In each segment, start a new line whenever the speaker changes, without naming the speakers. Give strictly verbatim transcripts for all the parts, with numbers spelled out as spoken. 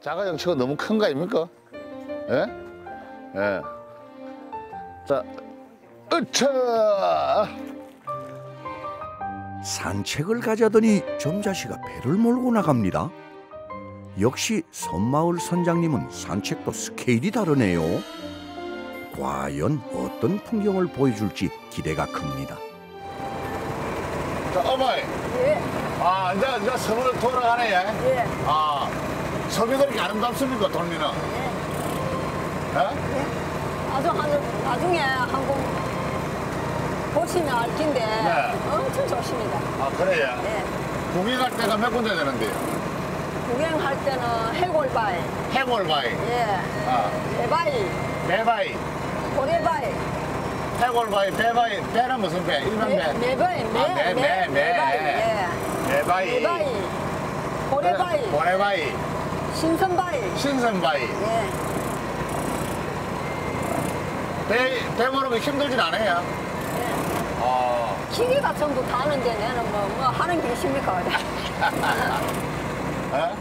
자가정치가 너무 큰 거 아닙니까? 예? 예. 자, 으차!
산책을 가자더니 점자씨가 배를 몰고 나갑니다. 역시 섬마을 선장님은 산책도 스케일이 다르네요. 과연 어떤 풍경을 보여줄지 기대가 큽니다.
자, 어머니.
예.
아, 이제, 이제 섬으로 돌아가네.
예.
아, 섬이 그렇게 아름답습니까, 돌미는?
예.
예?
예. 아주 한, 나중에 한번 보시면 알 텐데
네.
엄청 좋습니다.
아, 그래요?
예.
구경할 때가 몇 군데 되는데요?
구경할 때는 해골바위,
해골바위,
예,
아,
배바위,
배바위,
고래바위,
해골바위, 배바위, 배는 무슨 배? 일반 배?
매, 매바위, 매,
아, 매, 매, 매.
매바위, 예.
배바위,
매바위, 고래바위,
고래바위,
신선바위,
신선바위.
예.
배, 배 모르면 힘들진 않아요?
예.
아.
기계가 전부 다 하는데 내는 뭐, 뭐 하는 게 있습니까?
어?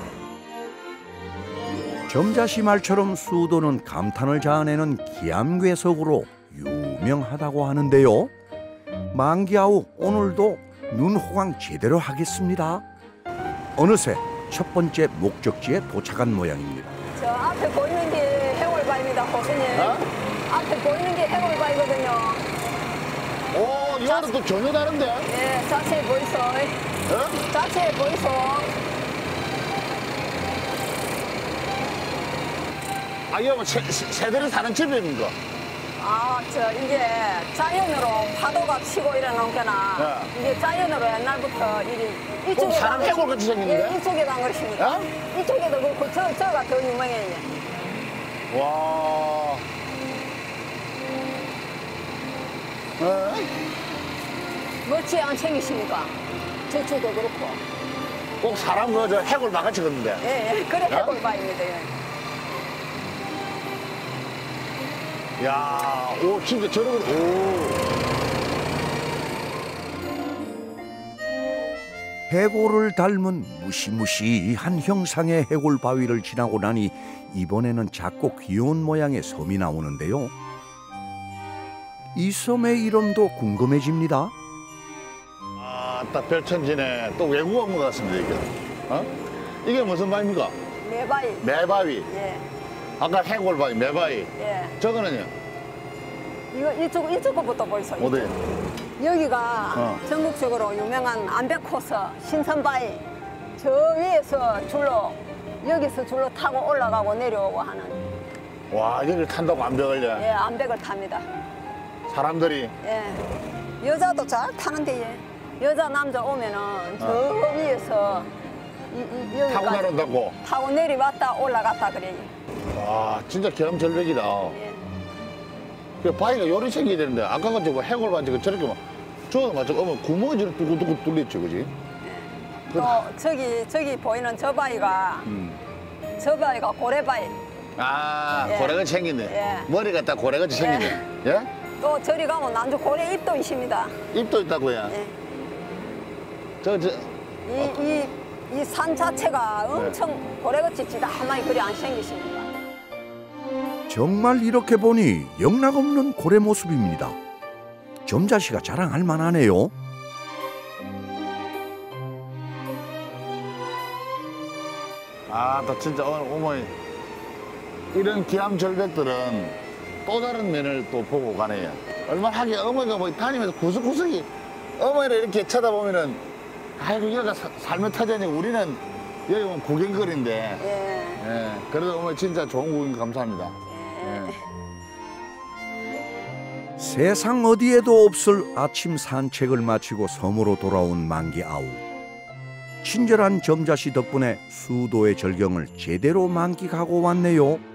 점자씨 말처럼 수도는 감탄을 자아내는 기암괴석으로 유명하다고 하는데요. 만기아우 오늘도 눈호강 제대로 하겠습니다. 어느새 첫 번째 목적지에 도착한 모양입니다.
저 앞에 보이는 게 해골바위입니다, 고수님.
어?
앞에 보이는 게 해골바위거든요.
오, 이와는 또 전혀 다른데?
예, 자체에 보이소.
어?
자체에 보이소.
아, 이거 뭐 새, 새들이 사는 집입니까?
아, 저 이제 자연으로 파도가 치고 이러는 게나
네.
이게 자연으로 옛날부터 이리 이쪽에
사람 해골같이 생겼는데?
예, 이쪽에도 안 그러십니까?
어?
이쪽에도 그렇고 저, 저가 더 유명해요.
와. 어?
멋지 안 챙기십니까? 저쪽도 그렇고.
꼭 사람 그저 해골 막아치 걷는데.
예, 예. 그래
어?
해골바위입니다. 예.
야, 오, 진짜 저런, 오.
해골을 닮은 무시무시한 형상의 해골 바위를 지나고 나니 이번에는 작고 귀여운 모양의 섬이 나오는데요. 이 섬의 이름도 궁금해집니다.
아, 딱 별천지네. 또 외국 온 것 같습니다, 이게. 어? 이게 무슨 바위입니까?
매바위.
매바위.
예.
아까 해골바위, 매바위.
예.
저거는요?
이거 이쪽 이쪽 거부터 보이소.
어디?
여기가
어.
전국적으로 유명한 암벽 코스 신선바위. 저 위에서 줄로 여기서 줄로 타고 올라가고 내려오고 하는.
와, 여기를 탄다고 암벽을요?
예, 암벽을 탑니다.
사람들이.
예. 여자도 잘 타는데 예. 여자 남자 오면은 저
어.
위에서 이, 이, 여기까지
타고 내려온다고?
타고 내려왔다 올라갔다 그래요.
와, 진짜 경험절벽이다.
예.
그 바위가 요리 생겨야 되는데, 아까 같이 뭐 해골바위 그 저렇게 막, 저거 맞죠? 어머, 구멍이 저렇게 뚜구뚜구 뚫렸죠, 그지?
또 저기 저기 보이는 저 바위가
음.
저 바위가 고래바위.
아,
예.
고래같이 생겼네.
예.
머리가 딱 고래같이 생겼네. 예?
또 저리 가면 난주 고래 잎도 있습니다.
입도 있다고요?
예.
저, 저,
이 이 이 산 자체가 엄청 고래같이 지다만이 그리 안 생기십니다.
정말 이렇게 보니 영락없는 고래 모습입니다. 점자씨가 자랑할 만하네요.
아, 나 진짜 오늘 어머니 이런 기암절벽들은 또 다른 면을 또 보고 가네요. 얼마나 하긴 어머니가 뭐 다니면서 구석구석이 어머니를 이렇게 쳐다보면은 아이고 여기가 사- 삶의 터전이 우리는 여기 오면 구경거리인데
예.
예, 그래도 어머니 진짜 좋은 구경 감사합니다.
예.
예.
세상 어디에도 없을 아침 산책을 마치고 섬으로 돌아온 만기아우. 친절한 점자씨 덕분에 수도의 절경을 제대로 만끽하고 왔네요.